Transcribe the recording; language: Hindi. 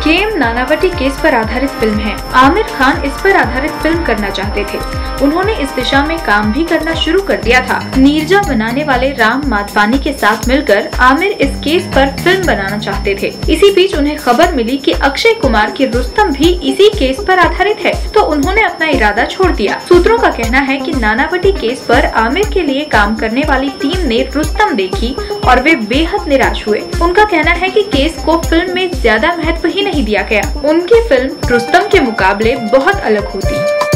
केम नानावटी केस पर आधारित फिल्म है। आमिर खान इस पर आधारित फिल्म करना चाहते थे। उन्होंने इस दिशा में काम भी करना शुरू कर दिया था। नीरजा बनाने वाले राम माधवानी के साथ मिलकर आमिर इस केस पर फिल्म बनाना चाहते थे। इसी बीच उन्हें खबर मिली कि अक्षय कुमार की रुस्तम भी इसी केस पर आधारित है, तो उन्होंने अपना इरादा छोड़ दिया। सूत्रों का कहना है कि नानावटी केस पर आमिर के लिए काम करने वाली टीम ने रुस्तम देखी और वे बेहद निराश हुए। उनका कहना है कि केस को फिल्म में ज्यादा महत्व ही नहीं दिया गया। उनकी फिल्म रुस्तम के मुकाबले बहुत अलग होती।